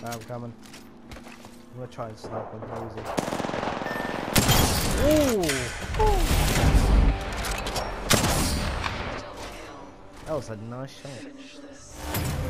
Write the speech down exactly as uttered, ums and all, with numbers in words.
I'm coming. I'm gonna try and snipe him. Where is he? Ooh! That was a nice shot.